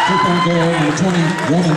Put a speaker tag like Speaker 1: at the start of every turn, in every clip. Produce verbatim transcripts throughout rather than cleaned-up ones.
Speaker 1: Three-point goal, number twenty, Roman.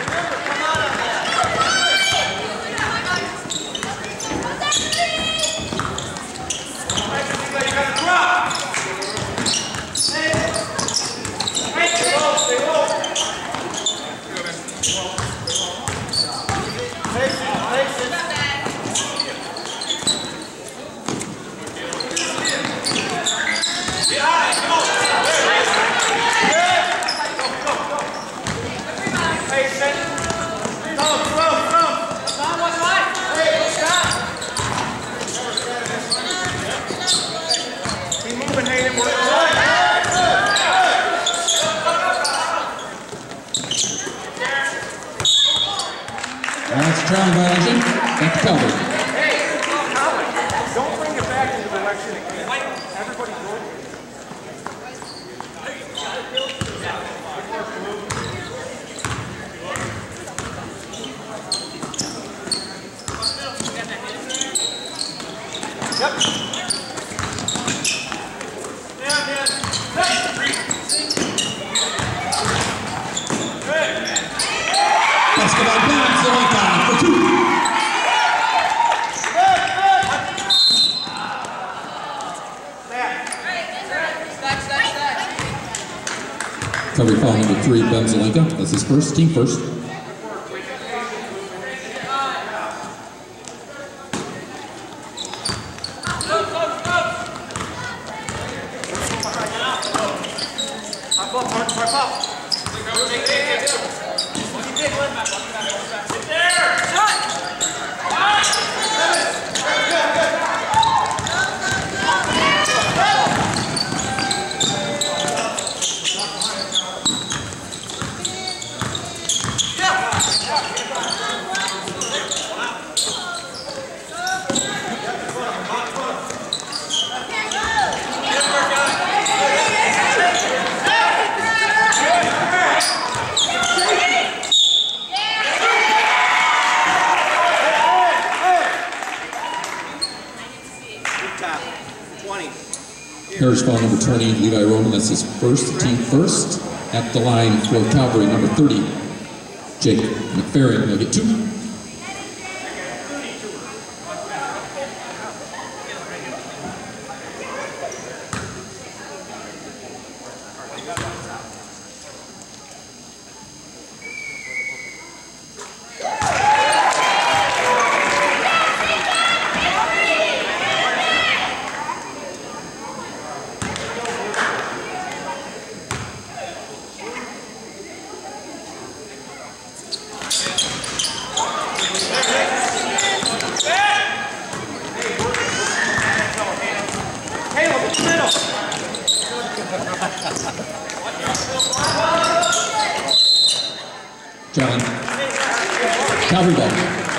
Speaker 1: That's a trailing violation. Back to Calvary.
Speaker 2: Hey, don't bring it back into the election again. Everybody go. Yep.
Speaker 1: Basketball bounce, Zelenka for two. Cover foul number three, Ben Zelenka. That's his first, team first. Here's foul number twenty, Levi Roman. That's his first, team first. At the line for Calvary, number thirty, Jake McFerrin. He'll get two. Challenge. Calvary ball.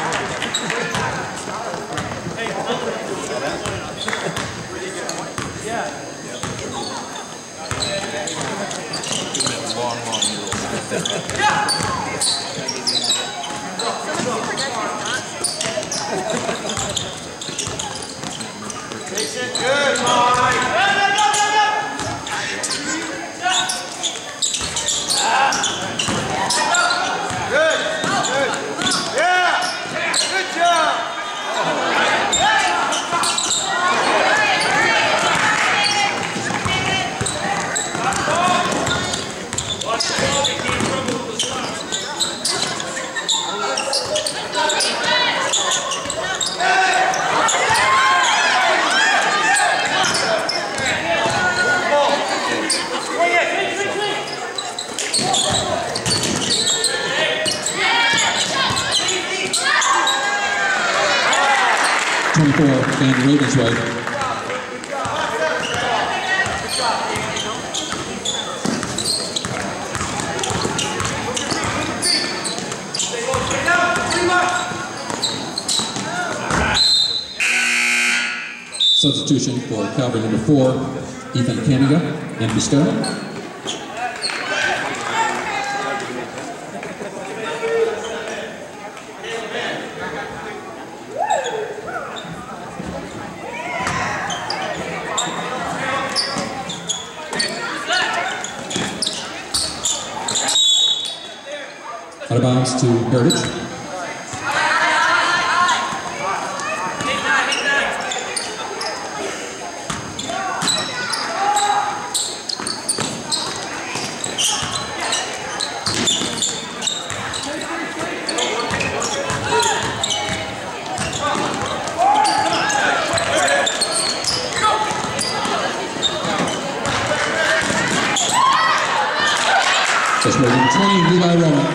Speaker 2: Good, Mike. Good, good. Yeah, good job.
Speaker 1: twenty-four, Van Ravens way. Substitution for Calvary number four, Ethan Kaniga and Biscaya. of bounds to Heritage. Just rating twenty, Levi Roman.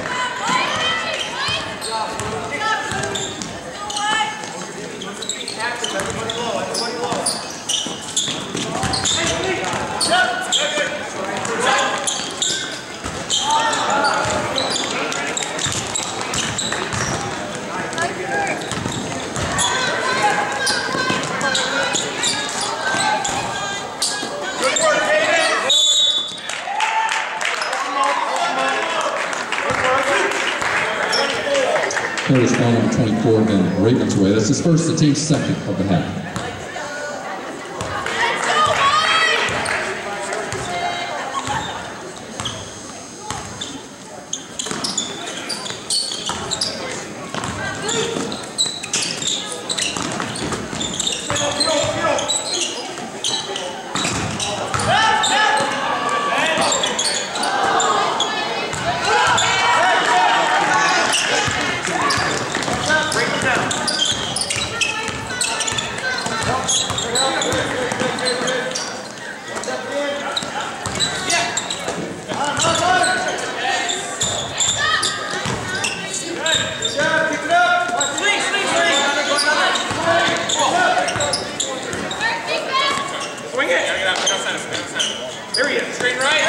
Speaker 1: Heritage ball number twenty-four, then Ravensway. That's his first, the team's second of the half.
Speaker 2: There he is, straight right.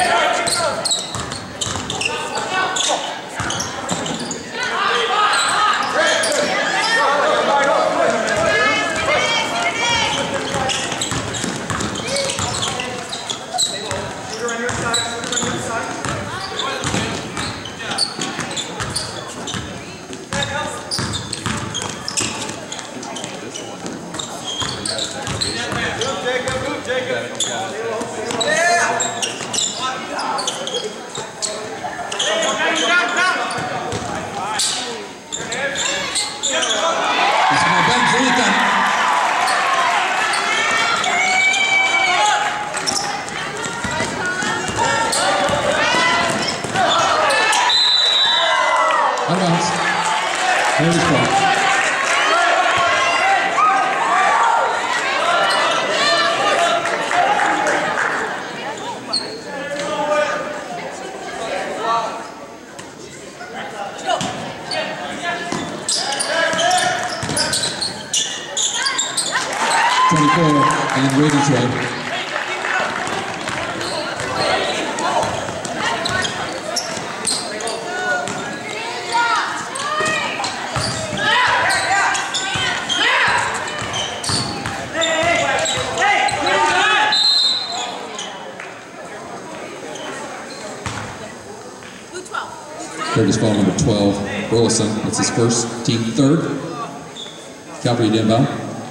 Speaker 2: Out of bounds. Heritage ball. twenty-four and Ravensway. Heritage ball number twelve, Burleson. That's his first, team third. Calvary to inbound.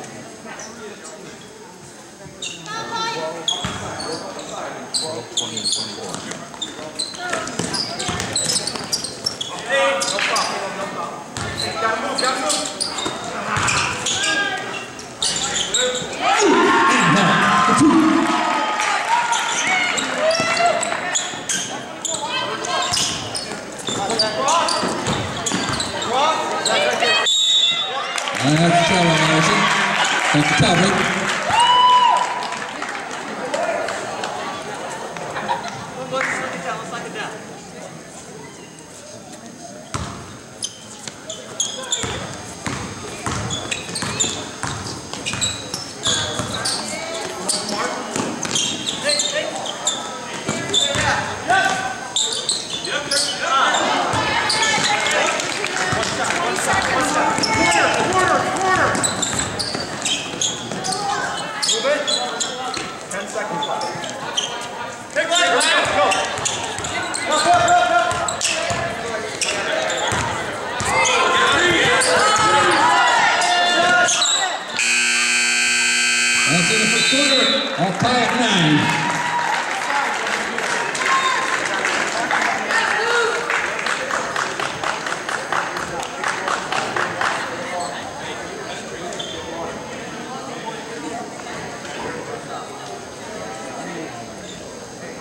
Speaker 2: And that's the foul on Anderson. Thank you, Calvary.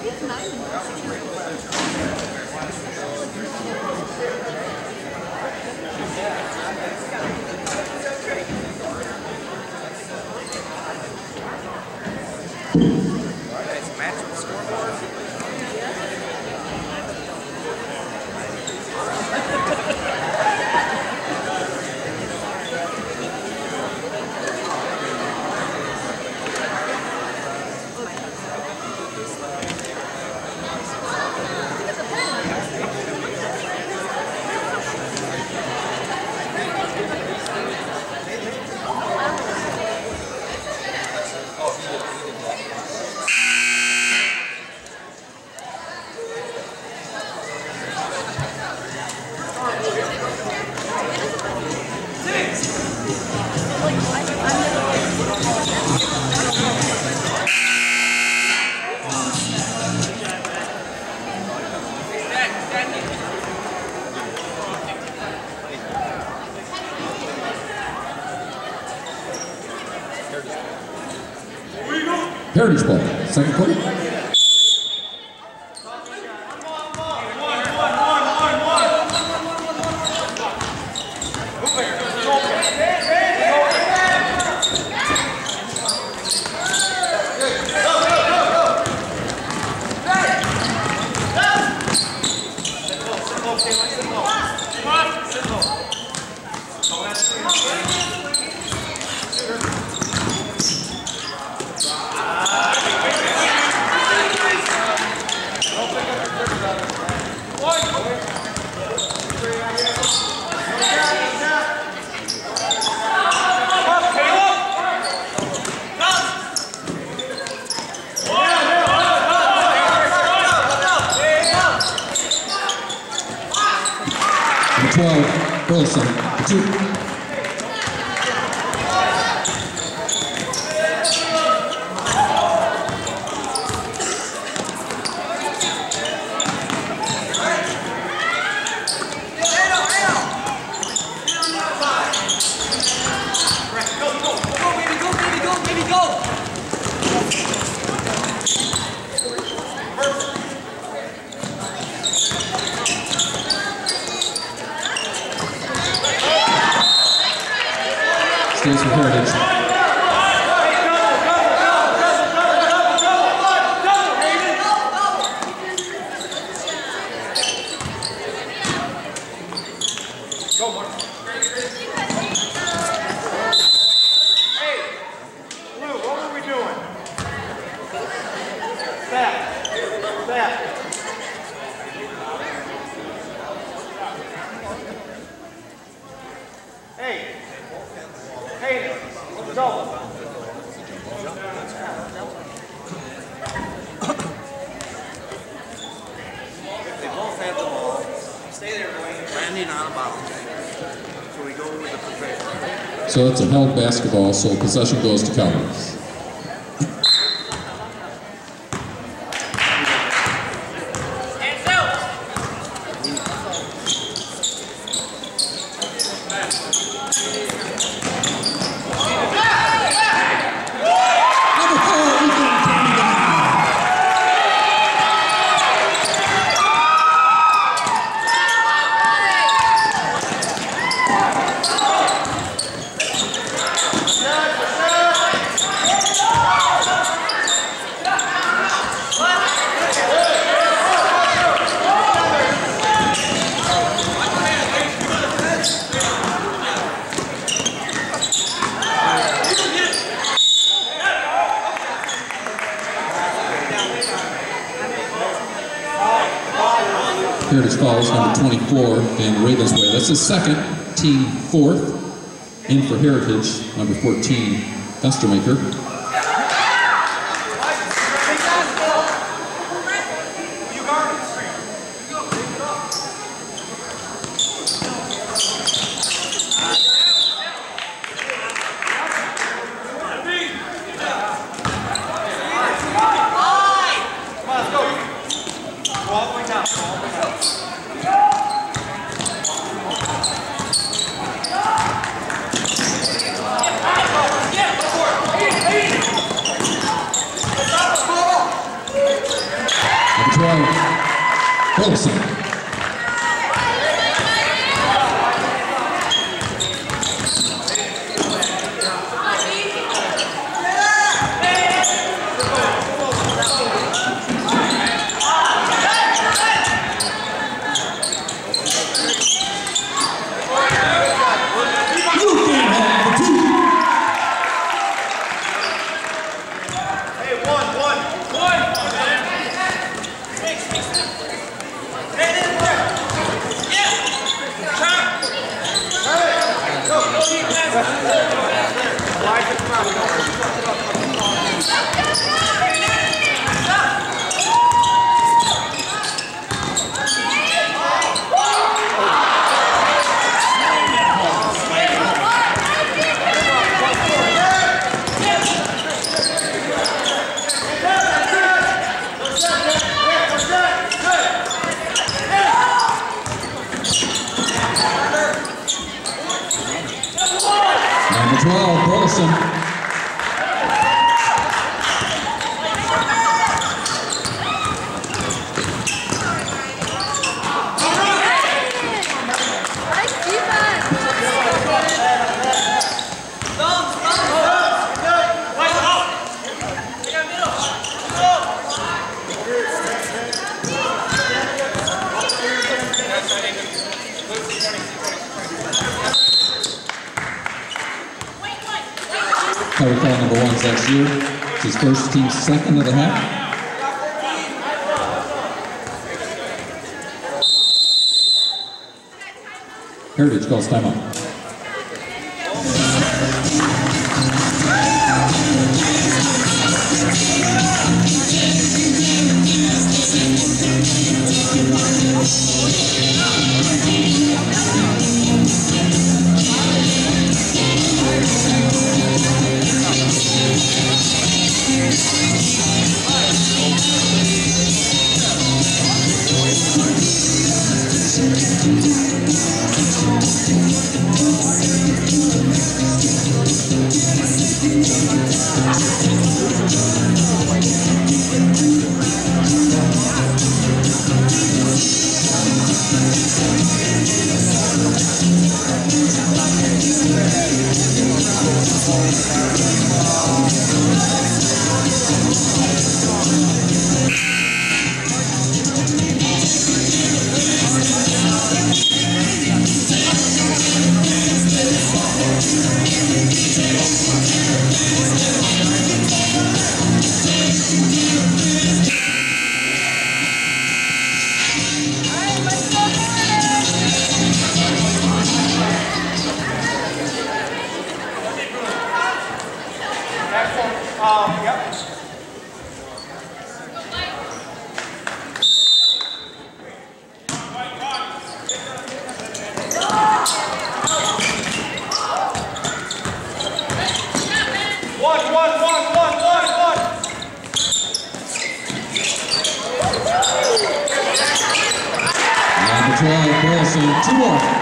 Speaker 1: Heritage ball, second quarter. twelve, Burleson, two. Stays with Heritage.
Speaker 3: Hey, Lou, what were we doing? Back. Back. Hey. Hey, let's go. They both have the ball. Stay there, Dwayne. Landing on a bounce. So we go with the possession.
Speaker 1: So it's a held basketball, so possession goes to Cowboys. Heritage fouls number twenty-four, Van Ravensway. That's his second, team fourth. In for Heritage, number fourteen, Festermaker.
Speaker 3: Yeah.
Speaker 1: twelve, Burleson. Number twelve, Burleson. Cover call number one, Zach Shear. It's his first team second of the half. Heritage calls timeout.
Speaker 3: Um, yep. One, one, one, one, one, one.
Speaker 1: Number twelve, Burleson, two more.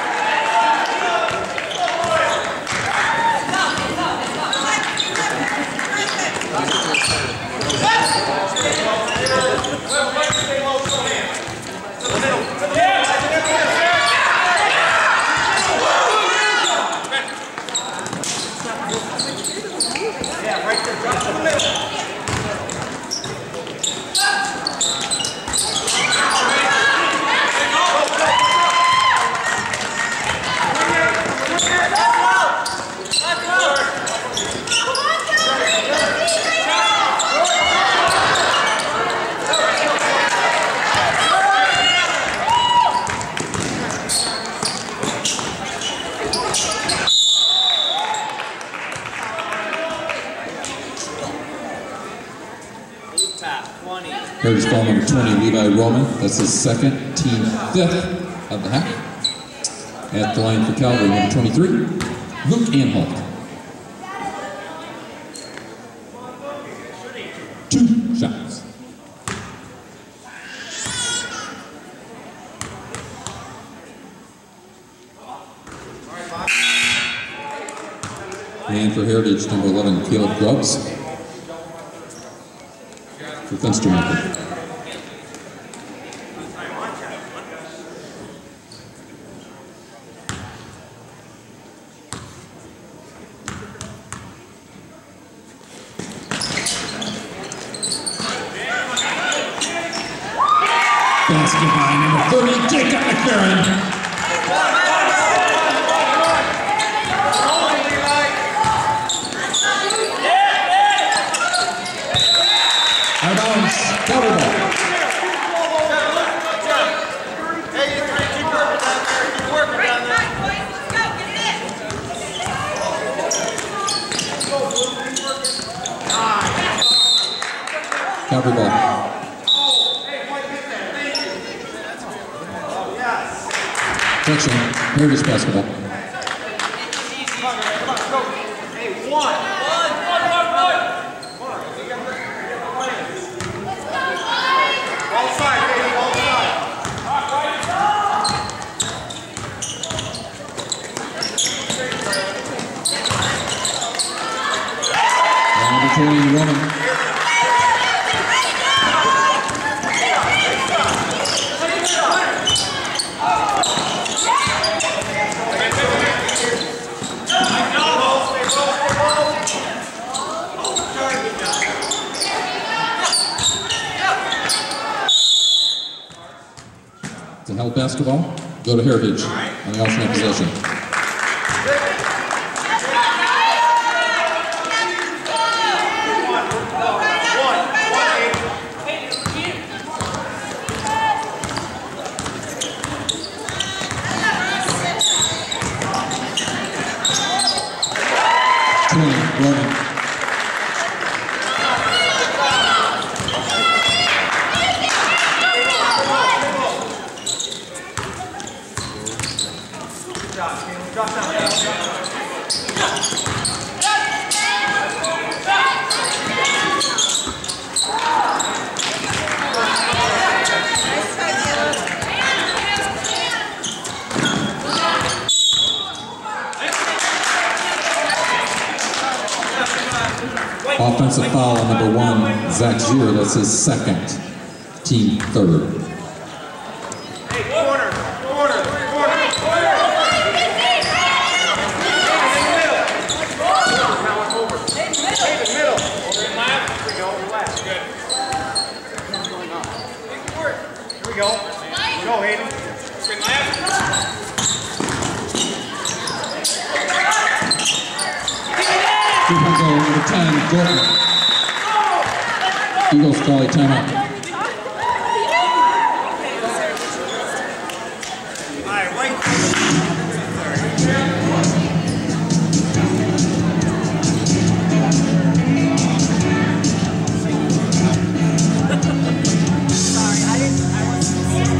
Speaker 1: Heritage ball number twenty, Levi Roman. That's his second, team fifth of the half. At the line for Calgary, number twenty-three, Luke Anholt. Two shots. And for Heritage, number eleven, Caleb Grubbs. For Fenstermaker. Basket by number thirty, Jacob McFerrin. Out of bounds, Calvary ball. Calvary ball. Correction, Heritage basketball.
Speaker 3: Hey, one. All side, baby, all side.
Speaker 1: Number twenty, Roman. To help basketball, go to Heritage on the alternate possession. twenty, Roman. Offensive foul on number one, Zach Zier. That's his second, team third.
Speaker 3: Hey, corner, corner, corner, corner. Now I'm over. Hey, the middle. Over in left. Here we go, relax. Good. Here we go. Go, Hayden. Spin left.
Speaker 1: Two point goal, number ten, Gordon. Eagles call a timeout.
Speaker 3: All right, wait.
Speaker 4: Sorry, I didn't, I wasn't.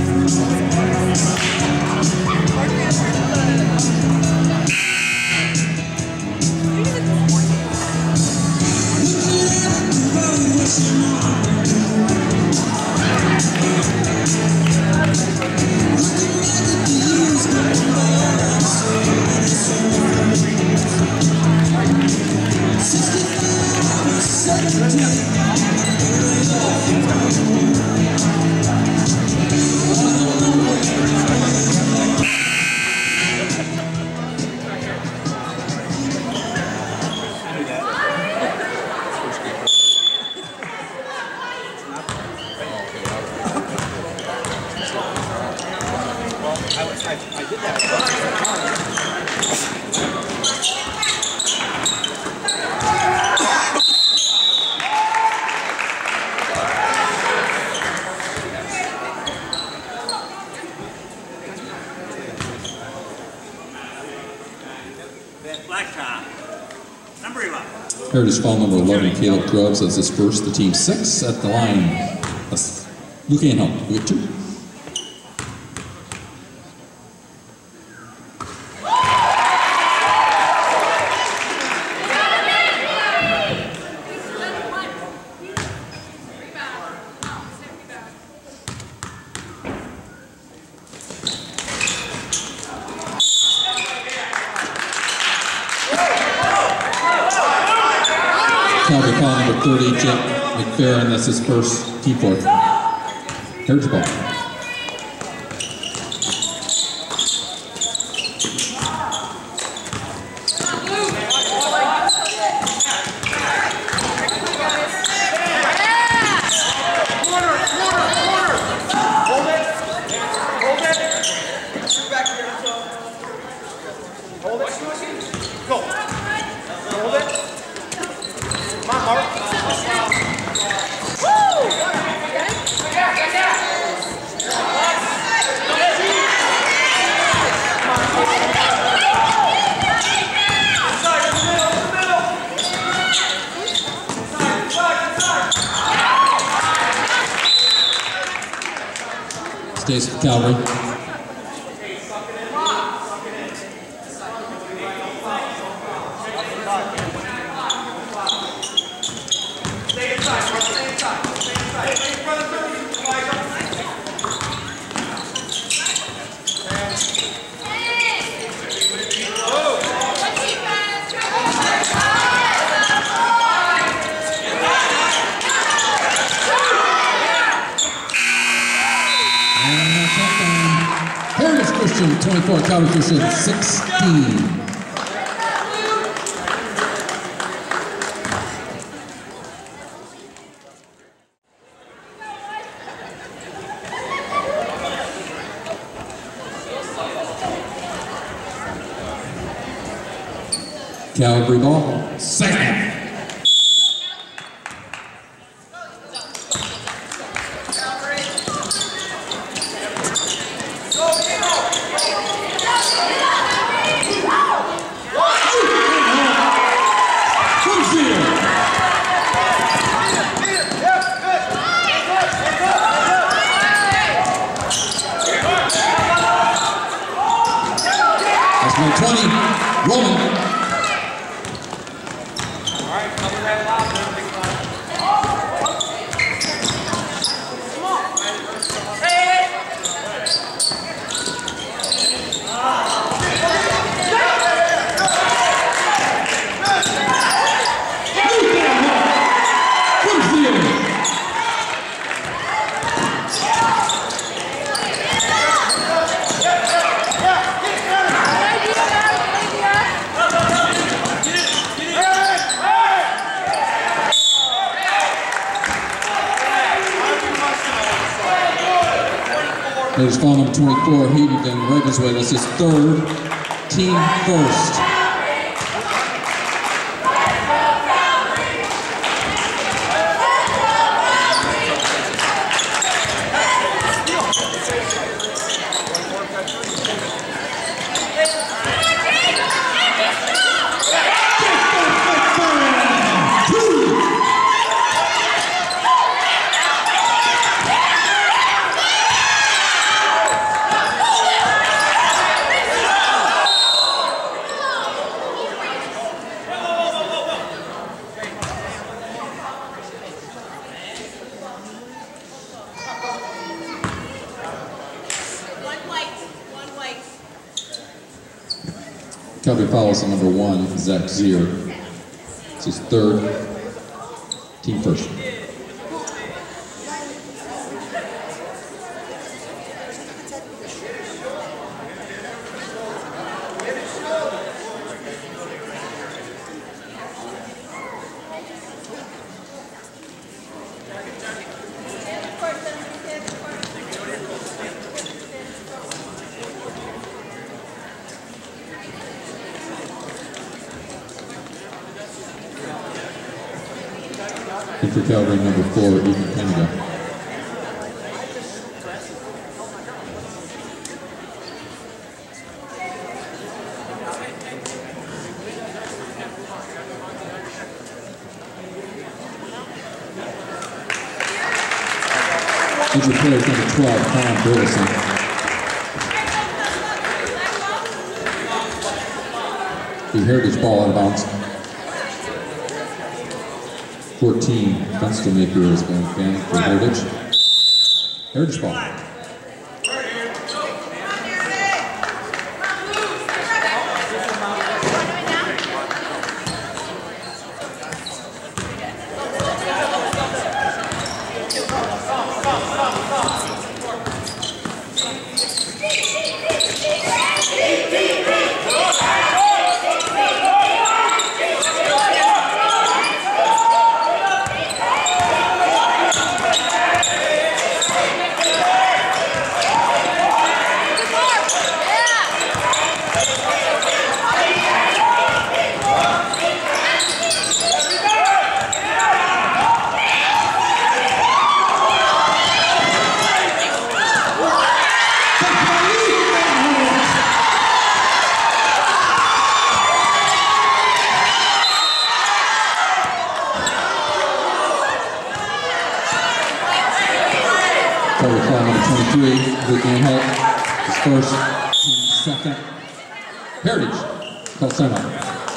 Speaker 1: Heritage foul number eleven, Caleb Grubbs as his first, the team six at the line. That's Luke Anhel, we get two. Calvary foul number thirty, Jake McFerrin, that's his first, team fourth. Heritage ball.
Speaker 3: Corner, corner, corner. Hold it.
Speaker 1: Stays for Calvary. twenty-four, Calvary Christian sixteen. Calvary ball, second half. That's number twenty, Roman. There's foul number twenty-four, Hayden and Ravensway. That's his third, team first. Calvary fouls on number one, Zach Zier. It's his third, team first. And for Calvary, number four, Ethan Canada. Injured player number twelve, Colin Burleson. The Heritage ball out of bounds. fourteen, Fenstermaker has been banned for Heritage. Heritage ball. Cover call number twenty-three, Luke Anhalt, his first, team second. Heritage, call timeout.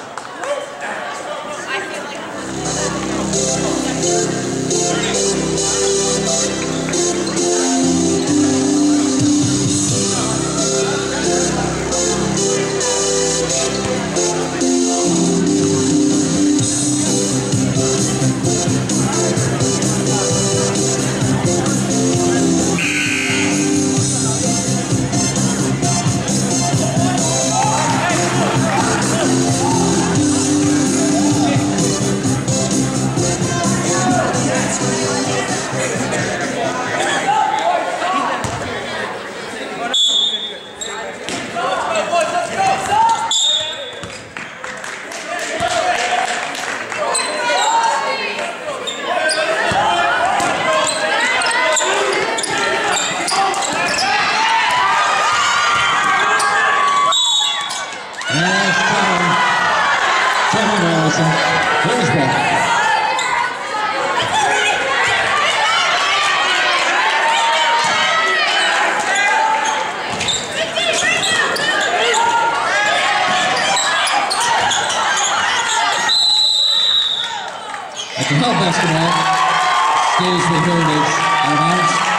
Speaker 1: Basketball stays with Heritage out of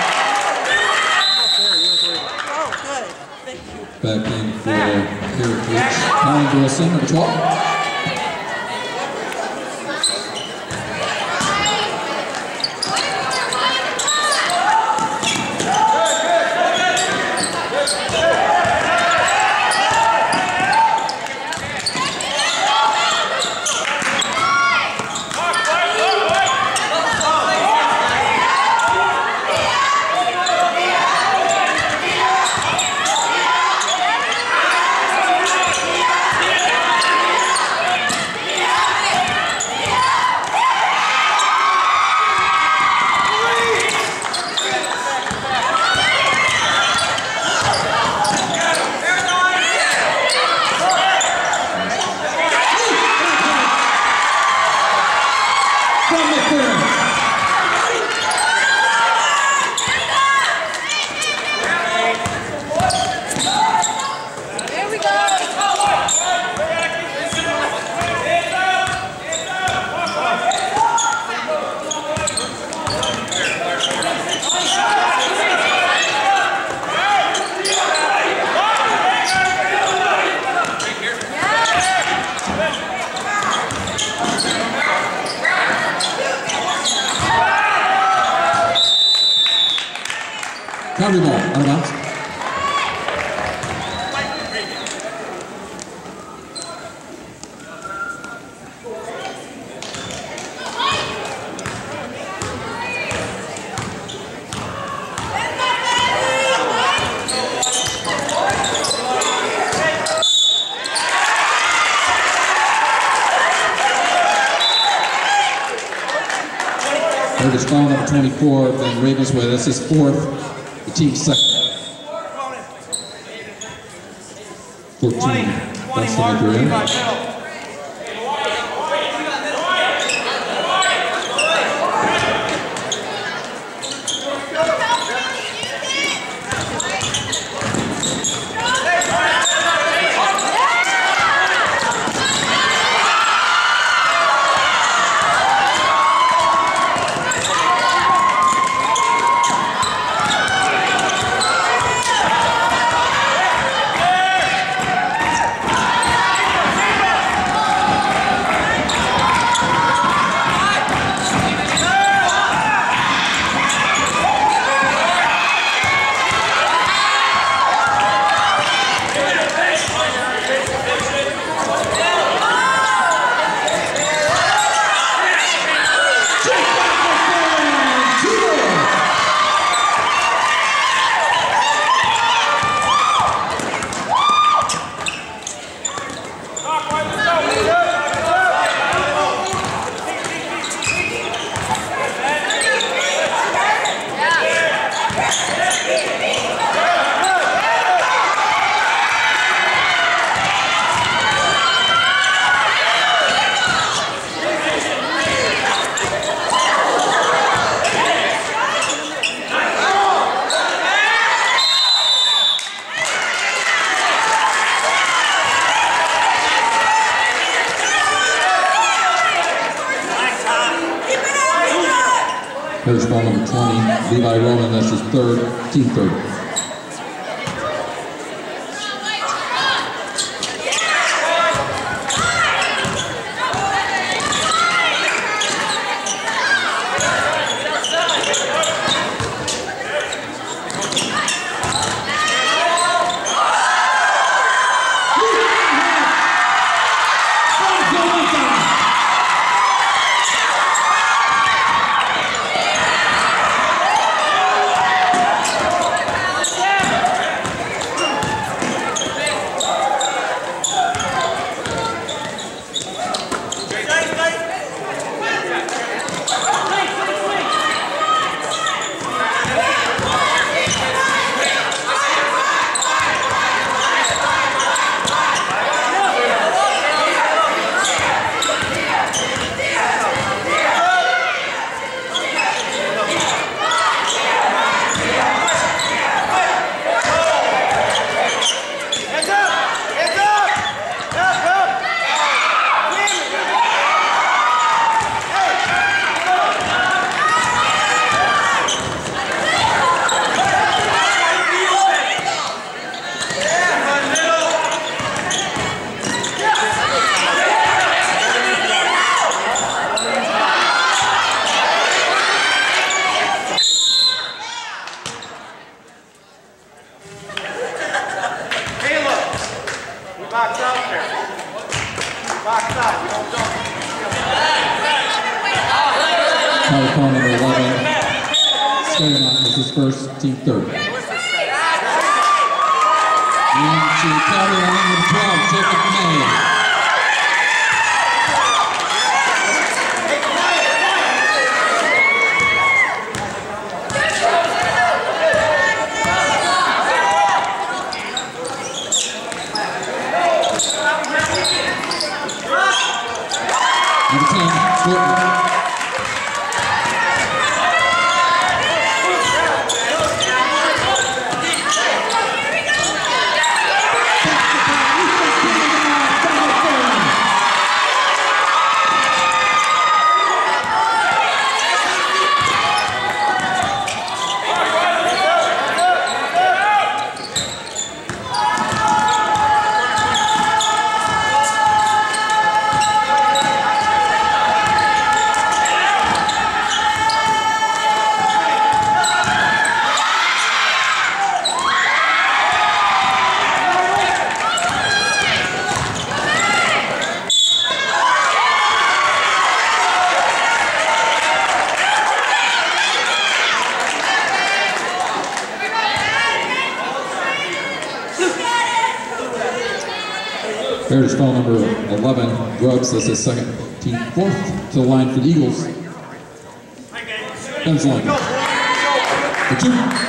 Speaker 1: bounds. Back in for Heritage. Colin Wilson, number twelve. County ball, out of bounds. Heritage foul number twenty-four, then Ravensway, that's his fourth. The team second. fourteen. That's the maker in. There's ball number twenty, Levi Roman, that's his third, team third.
Speaker 3: Box out there. Box out. You don't jump.
Speaker 1: Foul call number eleven. Skyline is his first, team third. And to carry on number twelve, Jacob May. Number ten, Swinton. There's foul number eleven, Grubbs, that's his second, team fourth to the line for the Eagles. Ben's line. For two.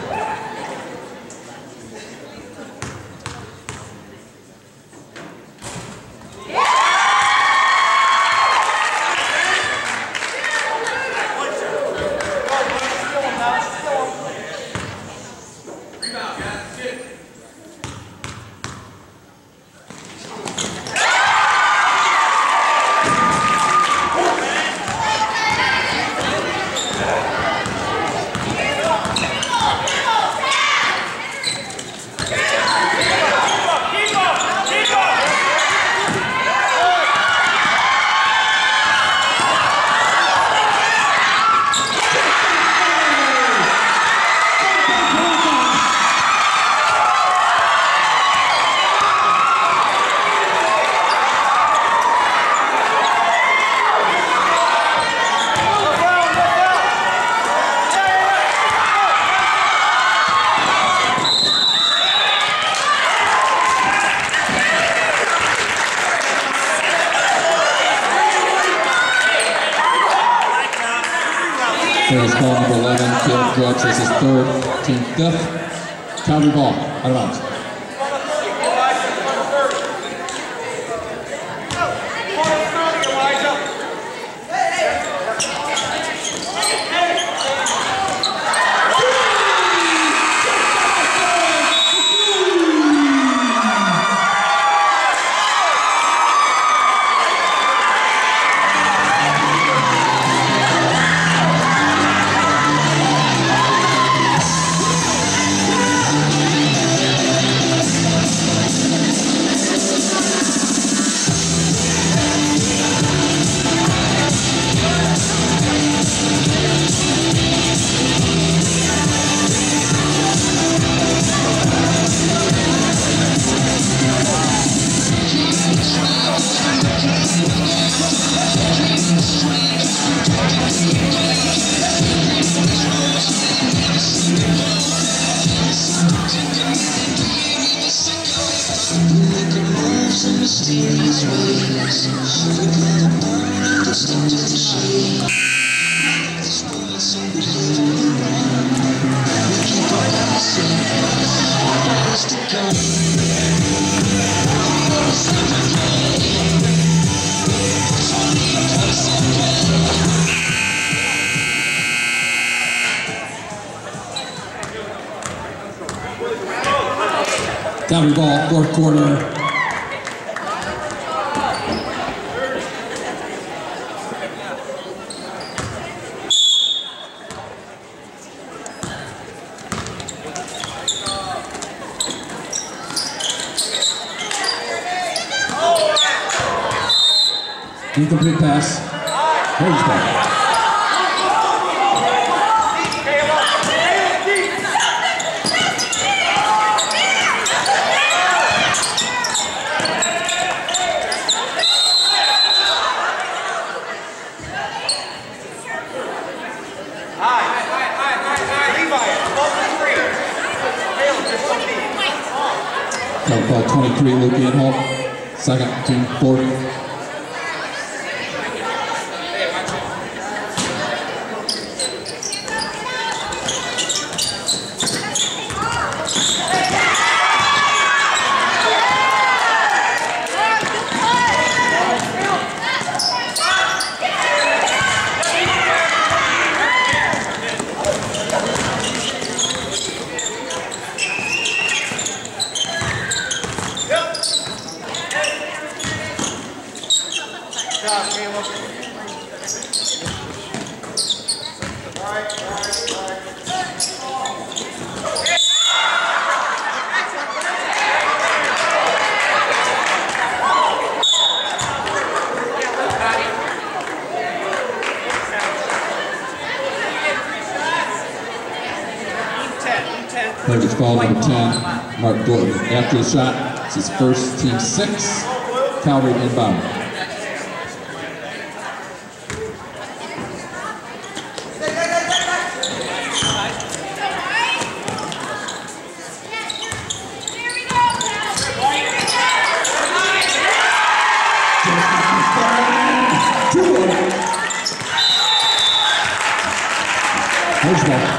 Speaker 1: There's ball number eleven, Caleb Grubbs, that's his third, team fifth. Calvary ball, out of bounds. Calvary ball, fourth quarter. Incomplete pass. Hurries ball. Calvary ball twenty-three, Luke Inholt. Second, team fourth. Curtis ball number ten, Mark Gordon. After the shot, it's his first, team six, Calvary inbound. First ball.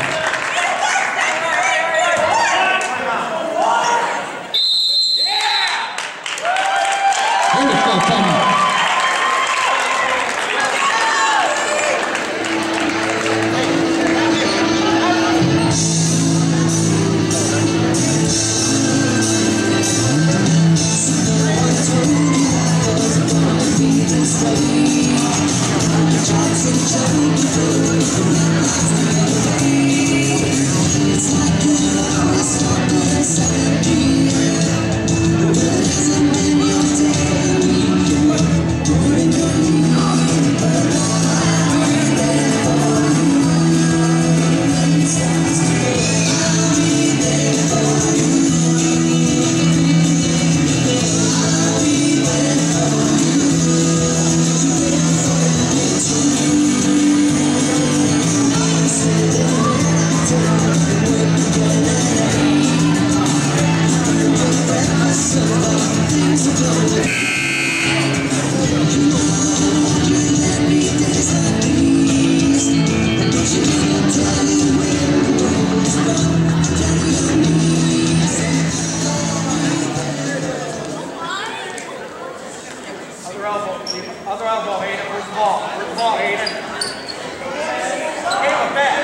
Speaker 3: Other elbow, Hayden. Where's the ball? Where's the ball, Hayden? Hayden, back.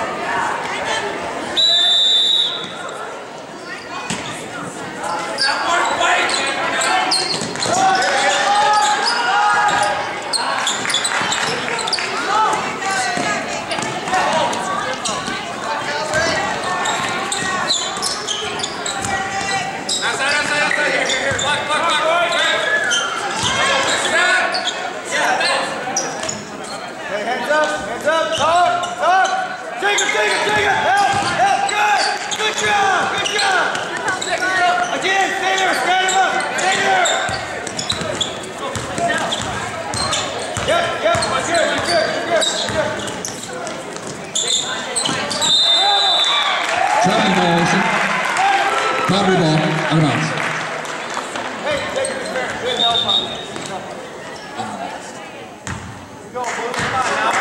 Speaker 3: That one, outside, outside, outside. Here, here, here. Block, block, block. Hands up, hands up, talk, talk. Take it, take it, take it. Help, help, good. Good job, good job. Again, stay there, stand him up. Stay there. Yep, yep, you're good, you're good, you're good, you're good.
Speaker 1: Traveling violation. Calvary ball, out of bounds.
Speaker 3: Hey, take it, fair. Good help on that. Here we go, Blue. Come on now.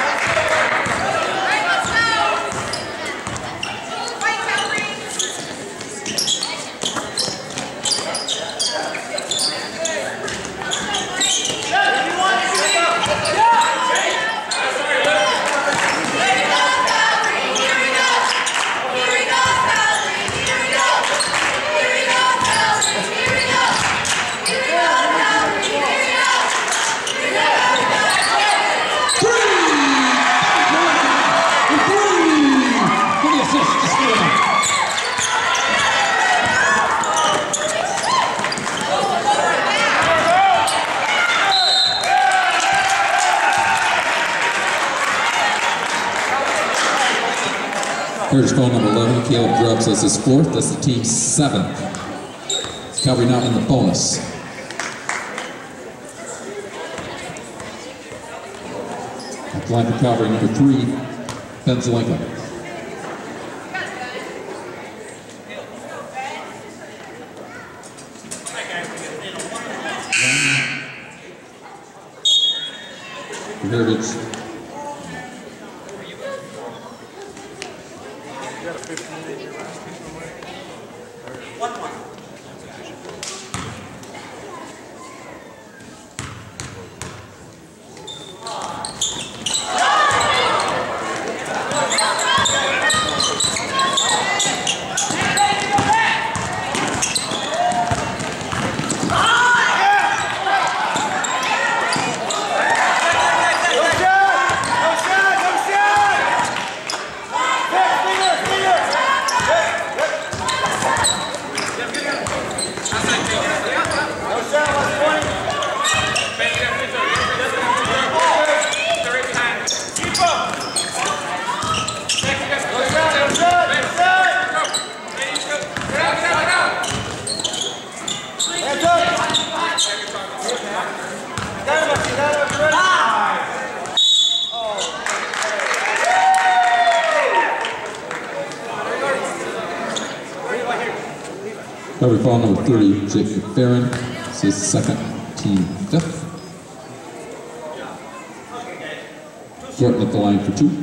Speaker 1: Here's phone number eleven, Caleb Grubbs. That's his fourth. That's the team's seventh. Cavalry now in the bonus. At the line for Cavalry, number three, Ben Zelenka. Heritage. Cover ball number thirty, Jake McFerrin. This is his second, team fifth. Thornton at the line for two.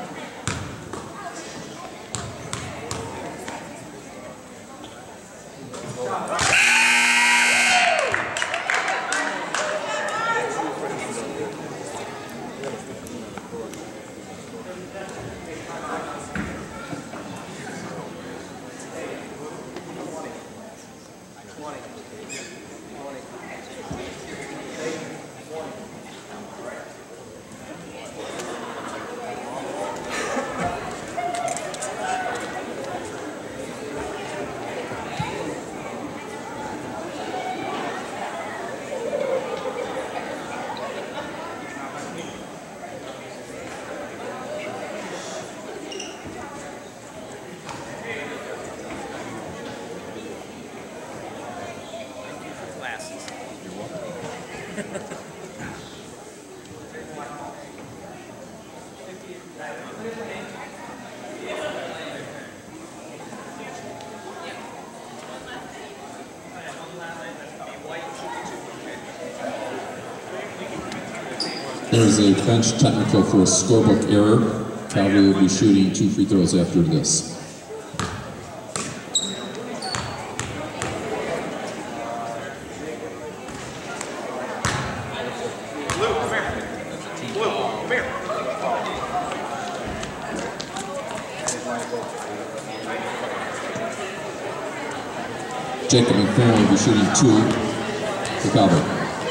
Speaker 1: There's a bench technical for a scorebook error. Cavalry will be shooting two free throws after this. Jacob McFerrin will be shooting two for Cavalry.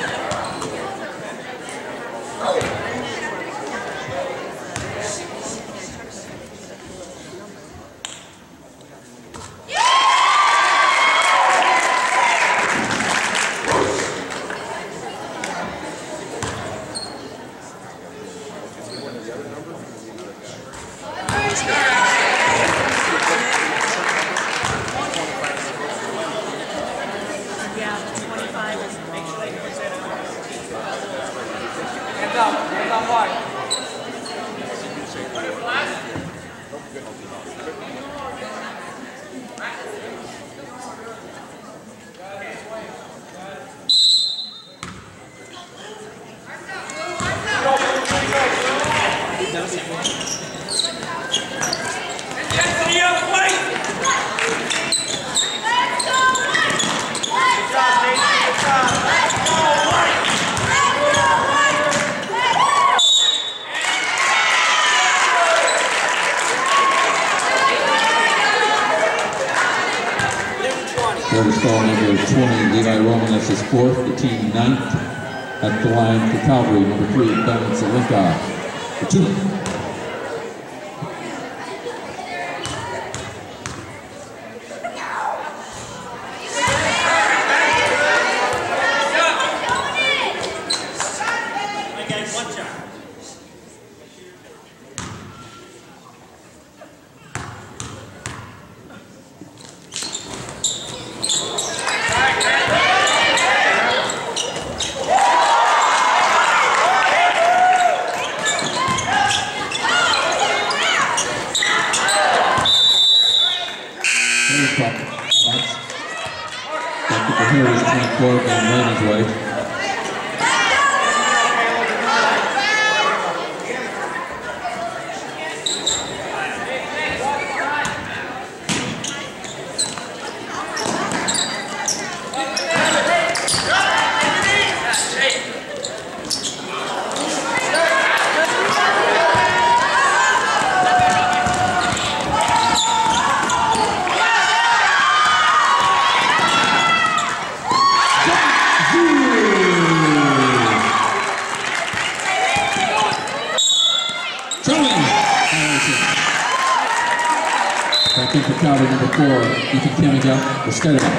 Speaker 1: That's his fourth, the team ninth. At the line for Cavalry, number three, Ben Zelenka for two. Heritage Cup. Thank you for Heritage twenty-four and Raymond's way. Back in for Calvary, number four, Ethan Kamiga, for Skyler.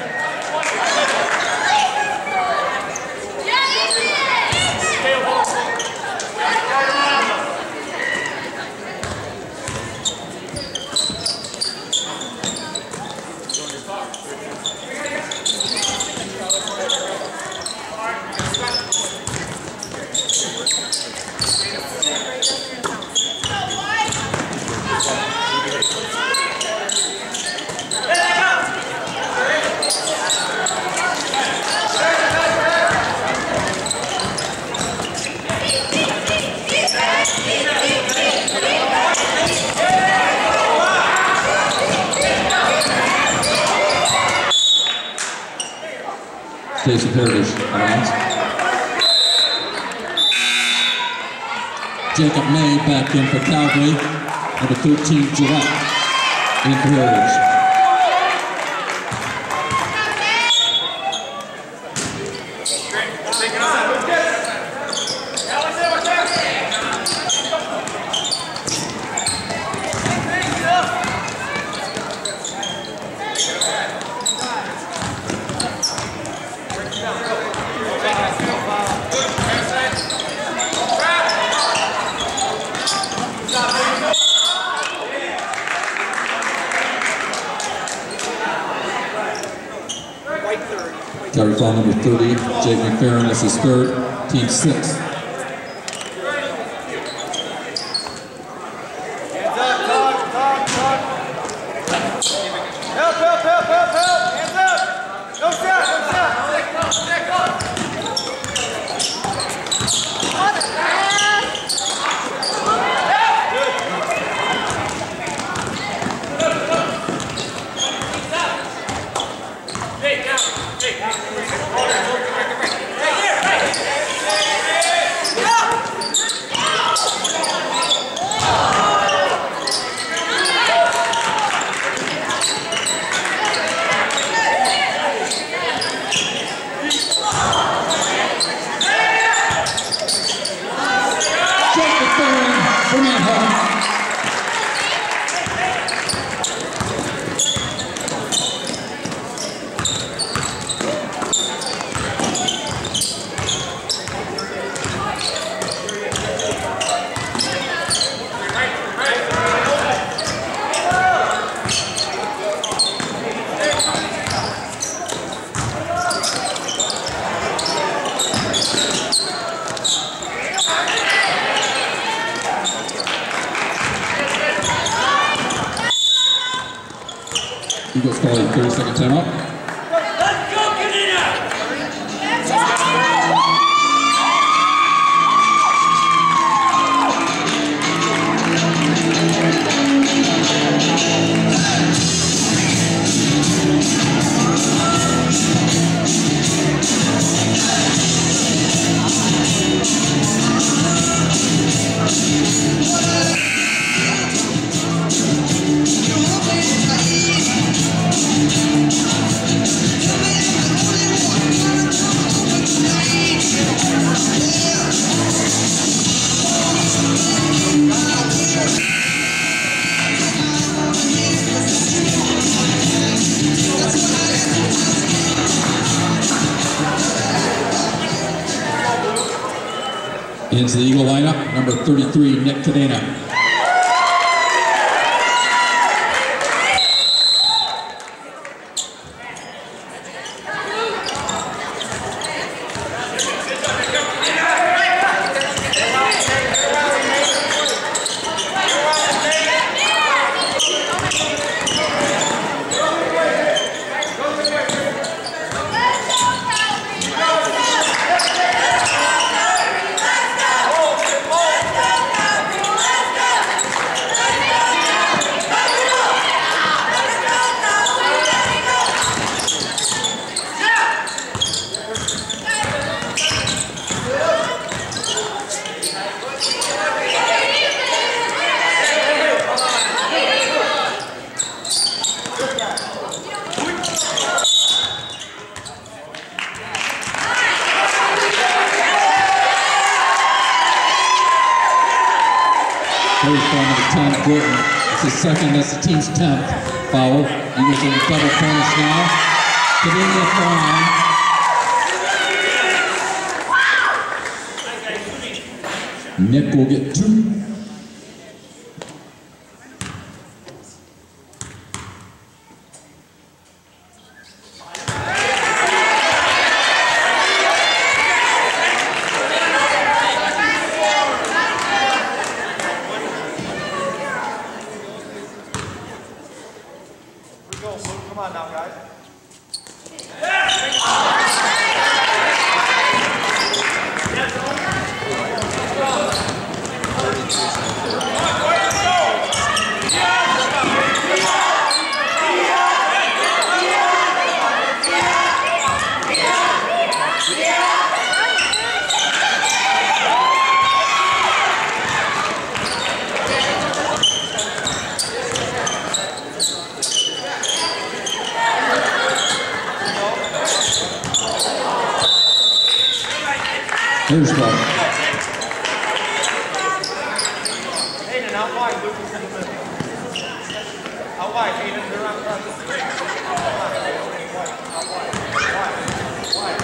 Speaker 1: Jason Heritage, around. Jacob May back in for Calgary. Number thirteen, Gillette, in for Heritage. Calgary foul number thirty, Jake McFerrin, this is third, team six.
Speaker 3: Hands up, talk, talk, talk. Help, help, help, help, help. Hands up. No shot, no shot.
Speaker 1: Eagles call a thirty second timeout.
Speaker 3: Let's go, get in there.
Speaker 1: Into the Eagle lineup, number thirty-three, Nick Cadena. There's foul number ten, Gordon. It's his second, that's the team's tenth foul. Eagles in double points now. Getting the foul. Nick will get two.
Speaker 3: Come on now, guys.
Speaker 1: Here's one.
Speaker 3: Hayden, out wide, Lucas in the middle. Out wide, Hayden, they're on front. Out wide, out wide, wide, wide.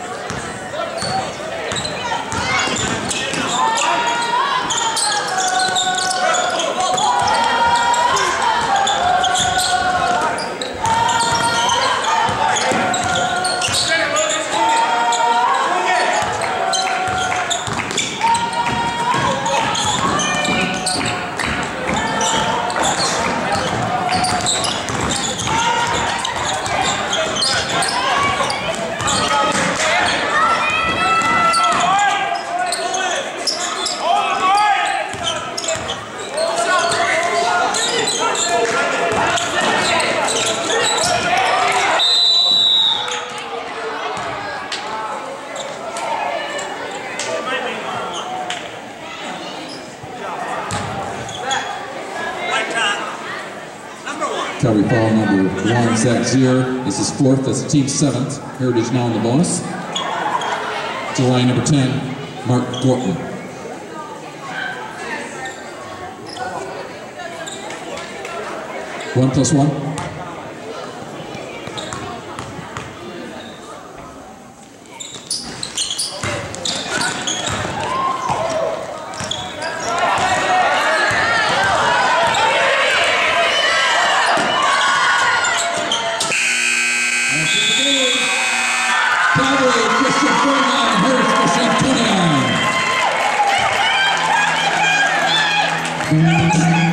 Speaker 1: Recovery foul number one, Zach Zier. This is fourth, that's the team's seventh. Heritage now in the bonus. To line number ten, Mark Gorton. One plus one.
Speaker 2: Calvary, Christian forty-nine, Hurst, Christian twenty-nine.